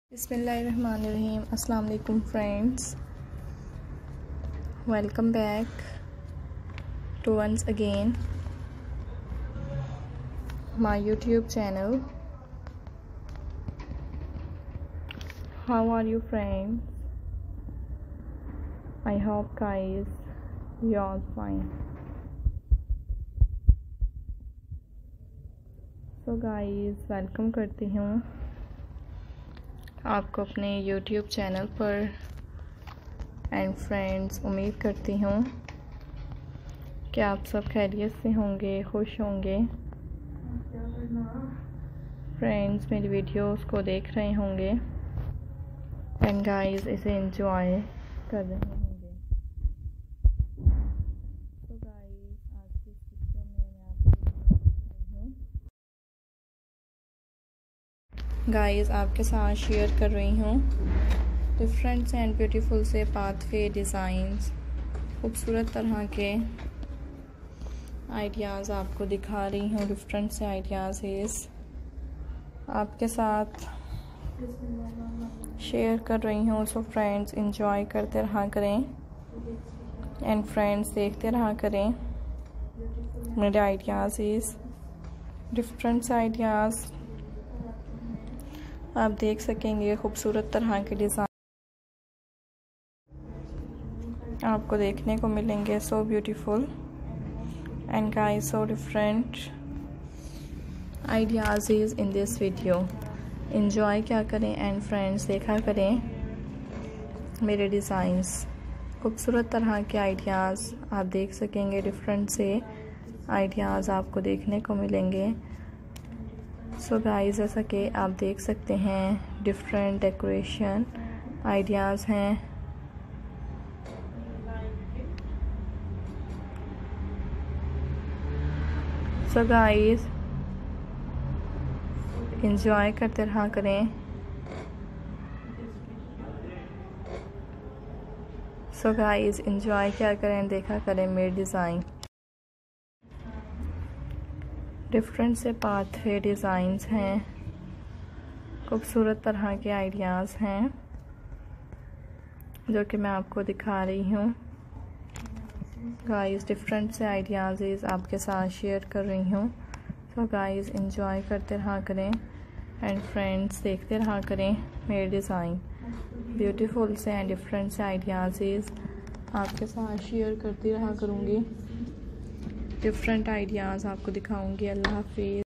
बिस्मिल्लाहिर्रहमानिर्रहीम। अस्सलाम वालेकुम friends, welcome back to once again my YouTube channel. How are you friends? I hope guys you all fine. So guys, welcome करती हूँ आपको अपने YouTube channel पर। एंड फ्रेंड्स, उम्मीद करती हूँ कि आप सब खैरियत से होंगे, खुश होंगे। फ्रेंड्स, मेरी वीडियोस को देख रहे होंगे एंड गाइस इसे एंजॉय कर रहे होंगे। तो गाइस, आज की इस वीडियो में मैं आपको गाइस आपके साथ शेयर कर रही हूँ डिफरेंट एंड ब्यूटीफुल से पाथवे डिज़ाइंस, खूबसूरत तरह के आइडियाज़ आपको दिखा रही हूँ। डिफरेंट से आइडियाज़ आपके साथ शेयर कर रही हूँ। सो फ्रेंड्स, इंजॉय करते रहा करें एंड फ्रेंड्स देखते रहा करें मेरे आइडियाज़। डिफरेंट से आइडियाज़ आप देख सकेंगे। खूबसूरत तरह के डिज़ाइन आपको देखने को मिलेंगे। So beautiful and guys so different ideas in this video. Enjoy क्या करें एंड फ्रेंड्स देखा करें मेरे डिज़ाइंस। खूबसूरत तरह के आइडियाज़ आप देख सकेंगे। डिफरेंट से आइडियाज़ आपको देखने को मिलेंगे। सो गाइस, जैसा कि आप देख सकते हैं डिफरेंट डेकोरेशन आइडियाज़ हैं। सो गाइस, एंजॉय करते रहा करें। सो गाइस, एंजॉय क्या करें, देखा करें मेरे डिज़ाइन। डिफरेंट से पाथवे डिज़ाइंस हैं, खूबसूरत तरह के आइडियाज़ हैं जो कि मैं आपको दिखा रही हूँ। गाइस, डिफरेंट से आइडियाज़ आपके साथ शेयर कर रही हूँ। सो गाइस, एंजॉय करते रहा करें एंड फ्रेंड्स देखते रहा करें मेरे डिज़ाइन। ब्यूटीफुल से एंड डिफरेंट से आइडियाज़ आपके साथ शेयर करती रहा करूँगी। डिफरेंट आइडियाज़ आपको दिखाऊंगी। अल्लाह हाफिज़।